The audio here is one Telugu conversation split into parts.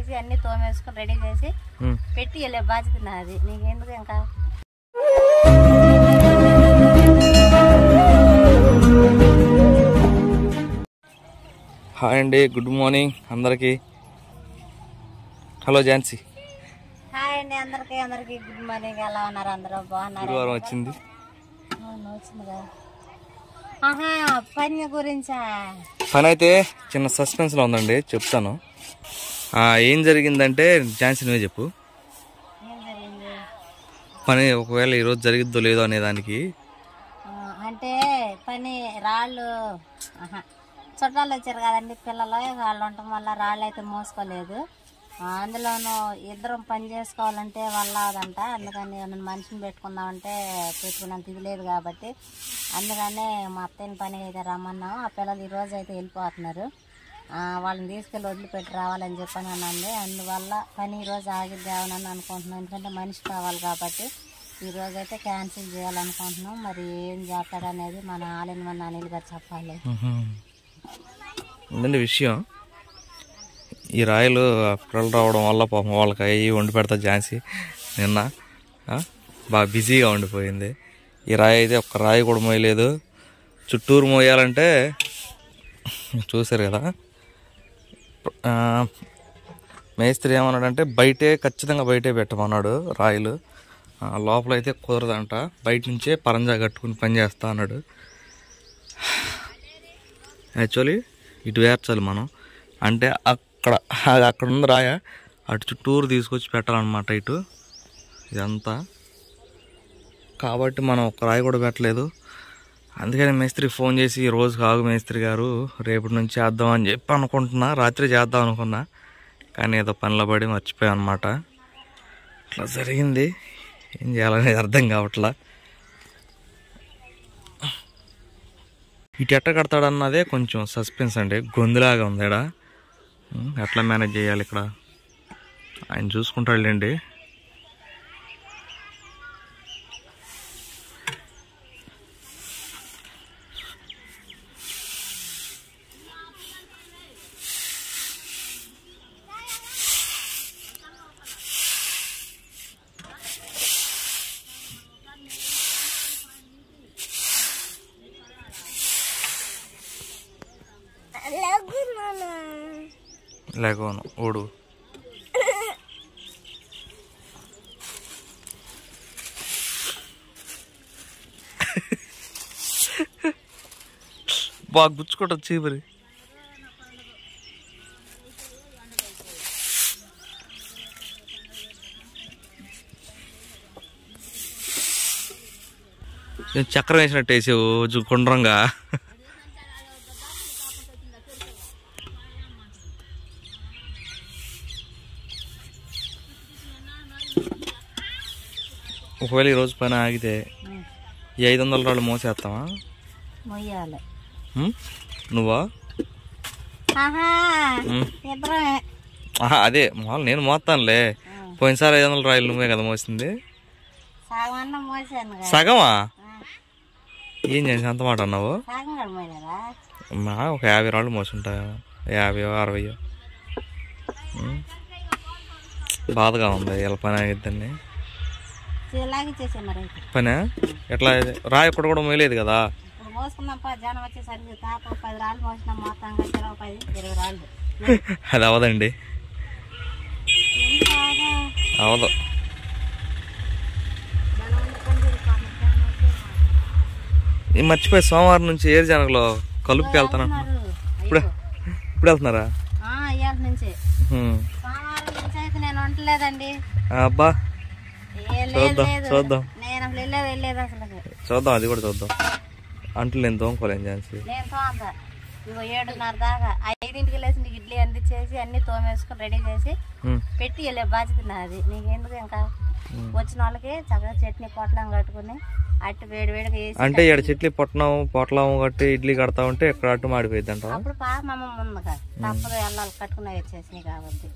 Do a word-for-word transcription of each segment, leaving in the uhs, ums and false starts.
చేసి అన్ని తోమేసుకొని రెడీ చేసి పెట్టి వెళ్ళే బాధ్యత నాది. నీకెందుకు ఇంకా? హాయ్ అండి, గుడ్ మార్నింగ్ అందరికి. హలో ఝాన్సీ. హాయ్ అండి అందరికి అందరికి గుడ్ మార్నింగ్. ఎలా ఉన్నారు అందరూ? బాగున్నారు. గురువారం వచ్చింది వచ్చిందిగా. ఆహా, పని గురించా? పని అయితే చిన్న సస్పెన్స్ లో ఉందండి, చెప్తాను. ఏం జరిగిందంటే ఝాన్సీ నువ్వే చెప్పు. ఏం జరిగింది పని? ఒకవేళ ఈరోజు జరిగిద్దో లేదో అనే దానికి అంటే పని రాళ్ళు చుట్టాలు వచ్చారు కదండి పిల్లలు, వాళ్ళు ఉండటం వల్ల రాళ్ళు అయితే మోసుకోలేదు. అందులోనూ ఇద్దరం పని చేసుకోవాలంటే వల్ల అదంట. అందుకని నన్ను మనిషిని పెట్టుకుందామంటే పెట్టుకున్నంత ఇది లేదు కాబట్టి అందుకనే మా అత్తయ్యని పని అయితే రమ్మన్నాము. ఆ పిల్లలు ఈరోజు అయితే వెళ్ళిపోతున్నారు. వాళ్ళని తీసుకెళ్ళి వదిలిపెట్టి రావాలని చెప్పని అనండి. అందువల్ల పని ఈరోజు ఆగిద్దామని అనుకుంటున్నాం. ఎందుకంటే మనిషి కావాలి కాబట్టి ఈరోజు అయితే క్యాన్సిల్ చేయాలనుకుంటున్నాం. మరి ఏం చేస్తాడనేది మన ఆలిన మన అనిల్ గారు చెప్పాలి. ఉందండి విషయం. ఈ రాయలు పిల్లలు రావడం వల్ల పాపం వాళ్ళకి అయ్యి వండి పెడతా ఝాన్సీ నిన్న బాగా బిజీగా ఉండిపోయింది. ఈ రాయి అయితే ఒక్క రాయి కూడా మోయలేదు. చుట్టూరు మోయాలంటే చూసారు కదా. మేస్త్రి ఏమన్నాడంటే బయటే ఖచ్చితంగా బయటే పెట్టమన్నాడు రాయిలు. లోపలైతే కుదరదంట, బయట నుంచే పరంజా కట్టుకుని పని చేస్తా అన్నాడు. యాక్చువల్లీ ఇటు వేర్చాలి మనం, అంటే అక్కడ అక్కడ ఉంది రాయ, అటు చుట్టూరు తీసుకొచ్చి పెట్టాలన్నమాట ఇటు ఇదంతా. కాబట్టి మనం ఒక రాయి కూడా పెట్టలేదు. అందుకని మేస్త్రికి ఫోన్ చేసి ఈ రోజు కాగు మేస్త్రి గారు రేపటి నుంచి చేద్దాం అని చెప్పి అనుకుంటున్నా. రాత్రి చేద్దాం అనుకున్నా కానీ ఏదో పనిలో పడి మర్చిపోయాం అనమాట. ఇట్లా జరిగింది. ఏం చేయాలనేది అర్థం కావట్లా. ఇటు ఎట్ట కడతాడన్నదే కొంచెం సస్పెన్స్ అండి, గొంతులాగా ఉంది ఇక్కడ. ఎట్లా మేనేజ్ చేయాలి ఇక్కడ ఆయన చూసుకుంటాడులేండి. లేకోను ఓడు బాగా గుచ్చుకోవటం చీపరి. చక్రం వేసినట్టు వేసావు గుండ్రంగా. ఒకవేళ ఈరోజు పని ఆగితే ఈ ఐదు వందల రాళ్ళు మోసేస్తావా? మొయ్యాలి. నువ్వా? అదే మామూలు నేను మోస్తానులే. పోయినసారి ఐదు వందల రాయలు నువ్వే కదా మోసింది. సగమా? ఏం చేసి అంత మాట అన్నావు? ఒక యాభై రాళ్ళు మోసుంటా, యాభై అరవై. బాధగా ఉంది ఇలా పని ఆగిద్దని. పని ఎట్లా? రాయి ఒక్కడు కూడా మోయలేదు కదా. అది అవదండి, అవదు. మర్చిపోయి సోమవారం నుంచి ఏరు జనగలో కలుపుకి వెళ్తాను. ఇప్పుడు ఇప్పుడు వెళ్తున్నారా? అబ్బా చూద్దాం చూద్దాం చూద్దాం అది కూడా చూద్దాం. అంట్లు నేను తోముకోలేను ఝాన్సీ. ఏడున్నర దాకా ఐదింటికి లేచి నీకు ఇడ్లీ అందించేసి అన్ని తోమేసుకొని రెడీ చేసి పెట్టి వెళ్ళే బాధ్యత నాది. నీకెందుకు ఇంకా? వచ్చిన వాళ్ళకి చక్కగా చట్నీ పొట్లం కట్టుకుని అట్టు వేడి వేడిగా వేసి. అంటే ఇక్కడ చట్నీ పొట్లం పొట్లం కట్టి ఇడ్లీ కడతా ఉంటే ఎక్కడ అట్టు మాడిపోయింది అంట. అప్పుడు పాప మమ్మ ఉంది కదా, తప్పదు వెళ్ళాలి కట్టుకునే వచ్చేసి కాబట్టి.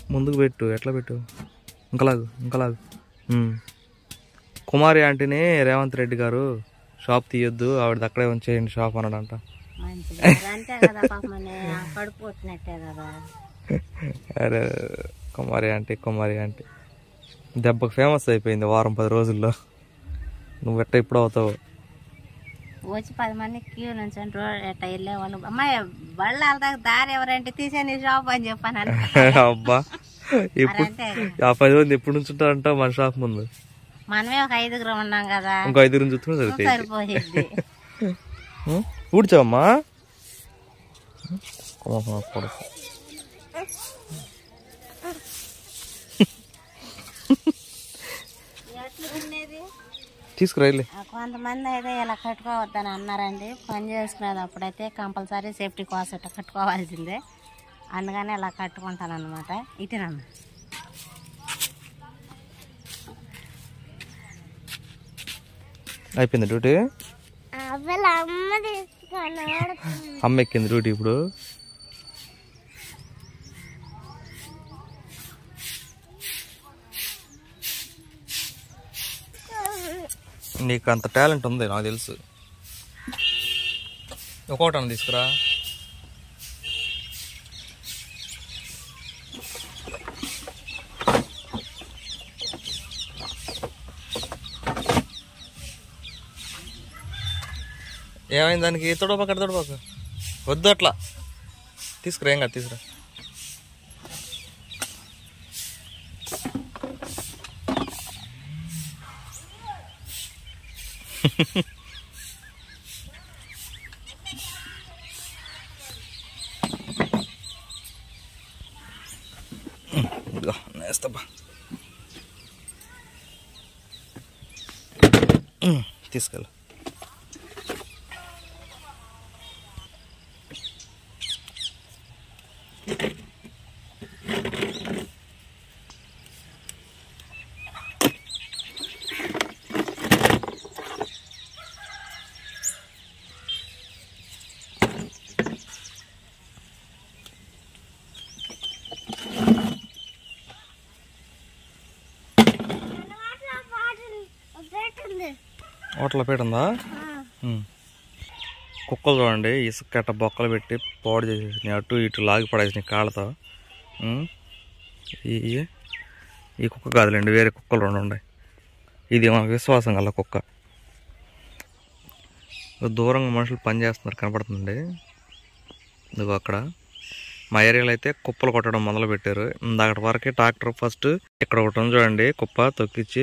ముందుకు పెట్టు, ఎట్లా పెట్టు, ఇంకలాగు ఇంకలాగు. కుమారి ఆంటీని రేవంత్ రెడ్డి గారు షాప్ తీయొద్దు, ఆవిడది అక్కడే ఉంచేయండి షాప్ అన్నాడంట. అరే కుమారి ఆంటీ కుమారి ఆంటీ దెబ్బకు ఫేమస్ అయిపోయింది వారం పది రోజుల్లో. నువ్వు ఎట్ట ఇప్పుడు అవుతావు? వచ్చి పది మంది క్యూ నుంచి రోడ్ ఎట్ట వెళ్ళే వాళ్ళు, అమ్మాయి బళ్ళు వెళ్తాక దారి ఎవరంటే తీసేని షాప్ అని చెప్పాను. అబ్బా ఇప్పుడు ఆ పది మంది ఎప్పుడు నుంచి ఉంటారంట మన షాప్ ముందు? మనమే ఒక ఐదుగురు ఉన్నాం కదా, ఇంకో ఐదుగురు చూసుకుని సరిపోయింది. సరిపోయింది. ఊడ్చావమ్మా? తీసుకురాలే. కొంతమంది అయితే ఇలా కట్టుకోవద్దని అన్నారండి. పని చేసుకునేది అప్పుడైతే కంపల్సరీ సేఫ్టీ కోసం కట్టుకోవాల్సిందే, అందుకని ఇలా కట్టుకుంటాను అనమాట. ఇటేనమ్మా అయిపోయింది డ్యూటీ? అమ్మ ఎక్కింది డ్యూటీ ఇప్పుడు. నీకు అంత టాలెంట్ ఉంది నాకు తెలుసు. ఒక్కోటని తీసుకురా. ఏమైంది దానికి? తొడపక్క తొడపక్క వద్దు, అట్లా తీసుకురా. ఏం కాదు, తీసుకురా. నేస్తబ్బా, తీసుకెళ్ళ. హోటల్లో పెట్టిందా? కుక్కలు చూడండి, ఇసుక కట్ట బొక్కలు పెట్టి పాడు చేసేసినాయి, అటు ఇటు లాగి పడేసినాయి కాళ్ళతో. ఈ ఈ కుక్క కాదులేండి, వేరే కుక్కలు రెండు ఉన్నాయి. ఇది మాకు విశ్వాసం గల కుక్క. దూరంగా మనుషులు పని చేస్తున్నారు కనపడుతుంది. ఇదిగో అక్కడ మా ఏరియాలో అయితే కుప్పలు కొట్టడం మొదలు పెట్టారు. అక్కడి వరకే ట్రాక్టర్ ఫస్ట్ ఇక్కడ ఒకటి ఉంది చూడండి, కుప్ప తొక్కిచ్చి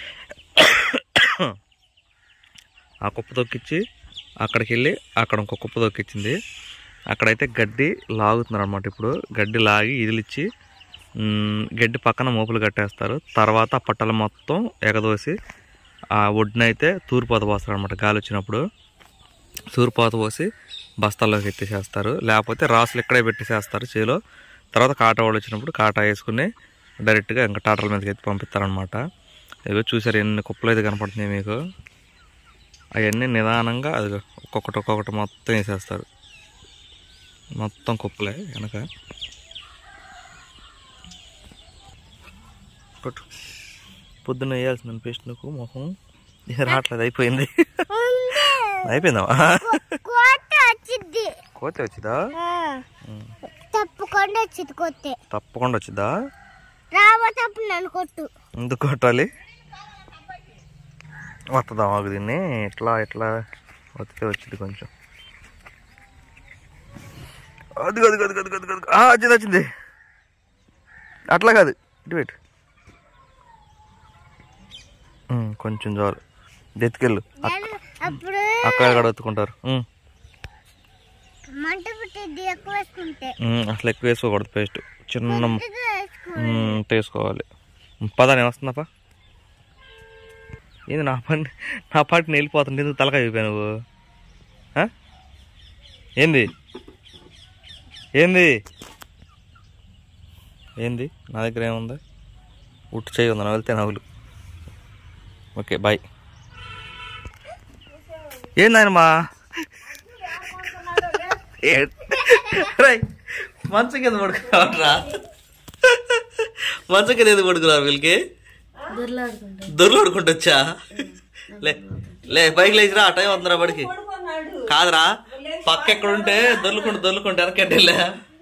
ఆ కుప్ప తొక్కిచ్చి అక్కడికి వెళ్ళి అక్కడ ఇంకో కుప్ప తొక్కిచ్చింది. అక్కడైతే గడ్డి లాగుతున్నారు అనమాట. ఇప్పుడు గడ్డి లాగి ఇదిలిచ్చి గడ్డి పక్కన మోపులు కట్టేస్తారు. తర్వాత ఆ పట్టలు మొత్తం ఎగదోసి ఆ ఒడ్డునైతే తూర్పాత పోస్తారు అనమాట. గాలి వచ్చినప్పుడు తూర్పాత పోసి బస్తాల్లోకి ఎత్తేసేస్తారు, లేకపోతే రాసులు ఇక్కడే పెట్టేసేస్తారు చేలో. తర్వాత కాటా వాళ్ళు వచ్చినప్పుడు కాటా వేసుకుని డైరెక్ట్గా ఇంకా టాటర్ల మీదకి ఎత్తి పంపిస్తారనమాట. ఇదిగో చూసారు ఎన్ని కుప్పలు అయితే కనపడుతున్నాయి మీకు. అవన్నీ నిదానంగా అది ఒక్కొక్కటి ఒక్కొక్కటి మొత్తం వేసేస్తారు. మొత్తం కుప్పలే వెనక. కొట్టు, పొద్దున్న వేయాల్సిన పేస్ట్ నువ్వు మొహం రావట్లేదు, అయిపోయింది. అయిపోయిందా? కోతే వచ్చిందా? తప్పకుండా వచ్చింది. కోతే తప్పకుండా వచ్చిందా? రాబోతప్పుడు నన్ను కొట్టు. ఎందుకు కొట్టాలి? వస్తుందా మాకు? దీన్ని ఇట్లా ఇట్లా వస్తే వచ్చింది కొంచెం. అది అది అది అది అది వచ్చింది వచ్చింది. అట్లా కాదు, ఇటు పెట్టు కొంచెం చాలు. ఎత్తుకెళ్ళు, అక్కడ అక్కడ ఎత్తుకుంటారు. అసలు ఎక్కువ వేసుకోకూడదు పేస్ట్, చిన్న వేసుకోవాలి. పదా నేను వస్తుందప్ప. ఏంది నా పని నా పాటిని వెళ్ళిపోతుంది, ఎందుకు తలకాయ అయిపోయా నువ్వు? ఏంది ఏంది ఏంది నా దగ్గర ఏముంది? ఉట్టు చేయి ఉంది, నా వెళ్తే నవ్వులు. Okay bye. ఏందాయనమ్మా మంచం కింద పడుకోరా. మంచం కింద ఎందుకు పడుకున్నారు వీళ్ళకి? దొర్లాడుకుంటొచ్చా? లే లే పైకి లేచిరా, ఆ టైం అవుతుందిరా బడికి. కాదురా, పక్క ఎక్కడుంటే దొర్లుకుంటూ దొర్లుకుంటే వెనకెళ్ళా.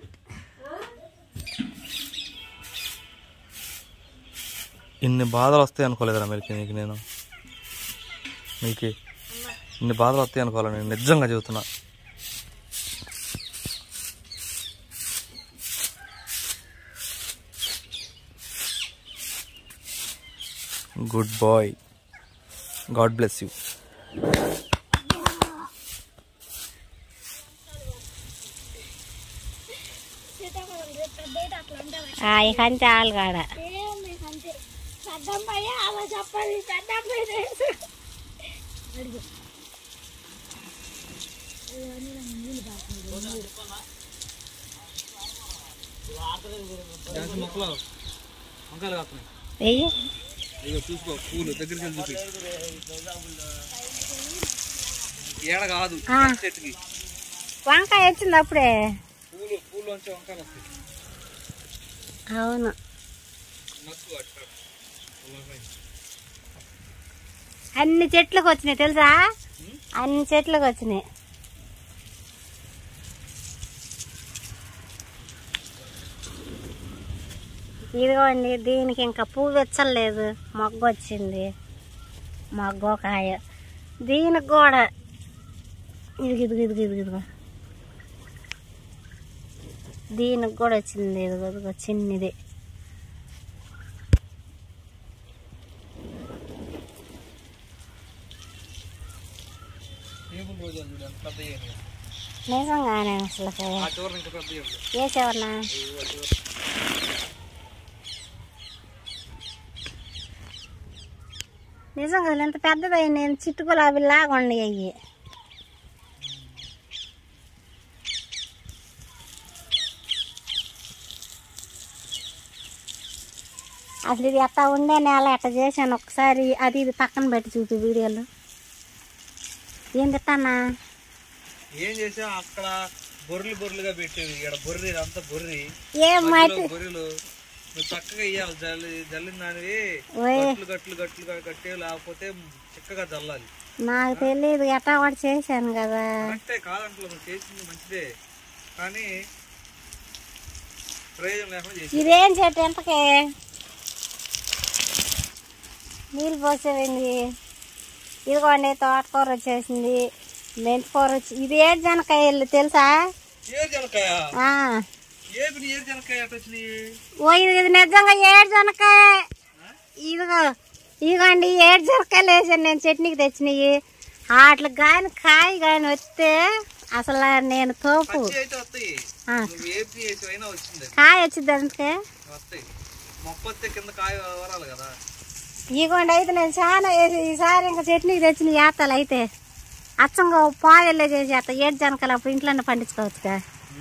ఇన్ని బాధలు వస్తాయి అనుకోలేదురా మిల్కి నీకు. నేను మిల్కి ఇన్ని బాధలు వస్తాయి అనుకోవాలి, నేను నిజంగా చెబుతున్నా. Good boy, god bless you. ఇక అంతే ఆలుగాడ. చూసుకో పూలు దగ్గరికి వెళ్ళి చూపి. ఏడ కాదు చెట్టుకి వంకాయ వచ్చింది అప్పుడే. పూలు పూలు వంకాయలు వస్తాయి. అవును, అన్ని చెట్లకు వచ్చినాయి తెలుసా, అన్ని చెట్లకు వచ్చినాయి. ఇదిగోండి, దీనికి ఇంకా పువ్వు వెచ్చలేదు, మొగ్గ వచ్చింది, మొగ్గ కాయ. దీనికి కూడా ఇదిగో ఇదిగో ఇదిగో ఇదిగో ఇదిగో దీనికి కూడా వచ్చింది, ఇదిగో ఇదిగో చిన్నది. నిజంగానే అసలు వేసేవన్నా నిజంగా ఎంత పెద్దదయ్యి, నేను చిట్టు గులాబీ లాగా ఉన్నాయి అయ్యి. అసలు ఇది ఎట్టా ఉండే నేల ఎట్ట చేశాను ఒకసారి, అది ఇది పక్కన పెట్టి చూపి వీడియోలో. ఏం తిట్టానా ఏం చేసా అక్కడ బొర్రెలు బొర్రెలుగా పెట్టేవి, ఇక్కడ బొర్రె అంతా బొర్రె ఏం మాట బొర్రెలు చక్కగా ఇయ్యాలి. జల్లి జల్లిన దానివి గట్లు గట్లు గట్లుగా కట్టే, లేకపోతే చక్కగా జల్లాలి. నాకు తెలియదు, ఎట్టా వాడు చేశాను కదా. అంటే కాదంట్లో నువ్వు చేసింది మంచిదే, కానీ ప్రయోజనం లేకుండా చేసి. ఇదేం చెట్టు ఎంతకే నీళ్ళు పోసేవింది. ఇదిగోండి తోటకూర వచ్చేసింది, మెంతికూర వచ్చి. ఇది ఏడు జనకాయలు తెలుసా? ఓ ఇది నిజంగా ఏడు జనకాయ. ఇదిగో ఇదిగోండి ఏడు జనకాయలు వేసాను నేను, చట్నీకి తెచ్చినవి. వాటికి కానీ కాయ కానీ వస్తే అసలు నేను తోపు. కాయ వచ్చింది అందుకే. ఇగోండి అయితే నేను చాలా వేసి ఈసారి ఇంకా చట్నీకి తెచ్చిన ఏతాలు అయితే అచ్చంగా పాయల్లో చేసి అత్త ఏడు జనకాయలు అప్పుడు ఇంట్లోనే పండించుకోవచ్చుగా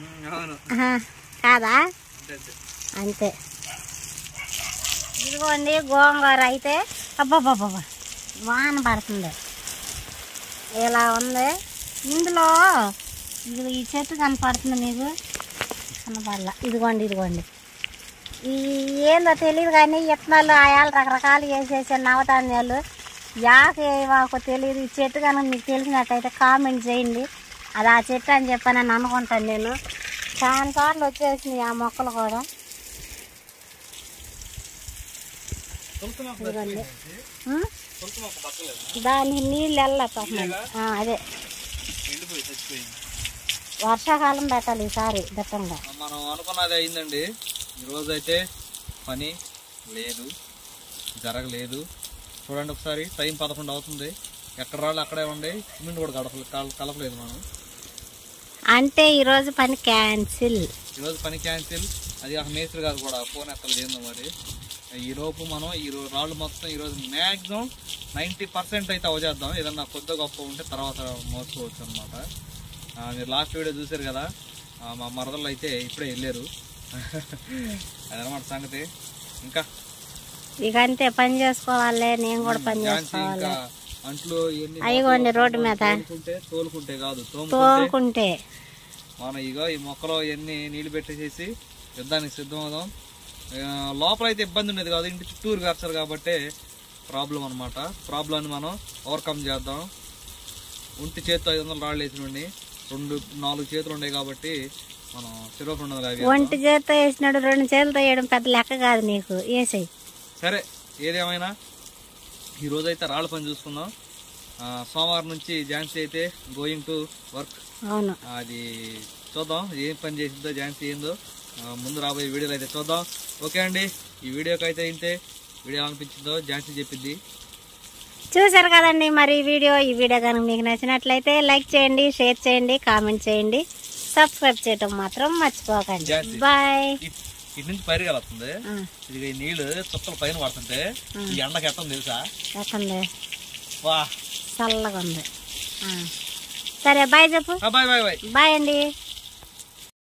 కాదా? అంతే. ఇదిగోండి గోంగూర అయితే అబ్బాబ్బాబ్బా వాన పడుతుంది ఇలా ఉంది. ఇందులో ఇది ఈ చెట్టు కనపడుతుంది మీకు, కనపడలా. ఇదిగోండి ఇదిగోండి ఈ ఏందో తెలియదు కానీ విత్తనాలు ఆయాలు రకరకాలు వేసేసాను, నవధాన్యాలు. యాక మాకు తెలియదు. ఈ చెట్టు కనుక మీకు తెలిసినట్టయితే కామెంట్ చేయండి, అది ఆ చెట్టు అని చెప్పానని అనుకుంటాను నేను. చాలా సార్లు వచ్చేసినాయి ఆ మొక్కలు కూడా. దానికి నీళ్ళు వెళ్ళలేదు, అదే వర్షాకాలం పెట్టాలి ఈసారి దట్టంగా. మనం అనుకున్నది అయిందండి. ఈరోజు అయితే పని లేదు, జరగలేదు. చూడండి ఒకసారి, టైం పదకొండు అవుతుంది. ఎక్కడ రాళ్ళు అక్కడే ఉండే, సిమెంట్ కూడా కలప కలపలేదు మనం. అంటే ఈరోజు పని క్యాన్సిల్. ఈరోజు పని క్యాన్సిల్. అది ఆ మేస్త్రి గారు కూడా ఫోన్ ఎత్తలేదు ఏందో మరి. ఈలోపు మనం ఈ రాళ్ళు మొత్తం ఈరోజు మ్యాక్సిమం నైంటీ పర్సెంట్ అయితే అవజేద్దాం. ఏదన్నా కొద్ది గొప్ప ఉంటే తర్వాత మోసుకోవచ్చు అనమాట. మీరు లాస్ట్ వీడియో చూసారు కదా, మా మరదళ్ళు అయితే ఇప్పుడే వెళ్ళారు. అదనమాట సంగతి. ఇంకా ఇక అంతే, పని చేసుకోవాలి, నేను కూడా పని చేసుకోవాలి. అంట్లో అయ్యండి రోడ్డు మీద తోలుకుంటే కాదు తోలుకుంటే మనం ఇగో ఈ మొక్కలో ఎన్ని నీళ్లు పెట్టేసేసి యుద్ధానికి సిద్ధం అవుదాం. లోపల అయితే ఇబ్బంది ఉండేది కాదు, ఇంటి చుట్టూరు కరచారు కాబట్టి ప్రాబ్లం అనమాట. ప్రాబ్లమ్ని మనం ఓవర్కమ్ చేద్దాం. ఒంటి చేతితో ఐదు వందలు రాళ్ళు వేసినండి, రెండు నాలుగు చేతులు ఉన్నాయి కాబట్టి మనం చెరువు రెండు వందల ఒంటి చేతితో వేసినాడు, రెండు చేతులతో వేయడం పెద్ద లెక్క కాదు నీకు, వేసాయి. సరే ఏదేమైనా ఈరోజు అయితే రాళ్ళ పని చూసుకుందాం. సోమవారం నుంచి ఝాన్సీ అయితే గోయింగ్ టు వర్క్. అవును, అది చూద్దాం ఏం పని చేసిందో ఝాన్సీ ఏందో ముందు రాబోయే వీడియోలో అయితే చూద్దాం. ఓకే అండి, ఈ వీడియోకి అయితే ఇంతే. వీడియో అనిపించిందో ఝాన్సీ చెప్పింది. చూసారు కదండి మరి ఈ వీడియో. ఈ వీడియో కనుక మీకు నచ్చినట్లయితే లైక్ చేయండి, షేర్ చేయండి, కామెంట్ చేయండి, సబ్స్క్రైబ్ చేయటం మాత్రం మర్చిపోకండి. బాయ్. ఇటు నుంచి పైరు కలుస్తుంది, ఇది నీళ్లు చుక్కలు పైన పడుతుంటే ఈ ఎండకి ఎట్టం తెలుసా? ఎక్కండి, వా చల్లగా ఉంది. సరే బాయ్ చెప్పు. బాయ్ బాయ్ బాయ్ బాయ్ అండి.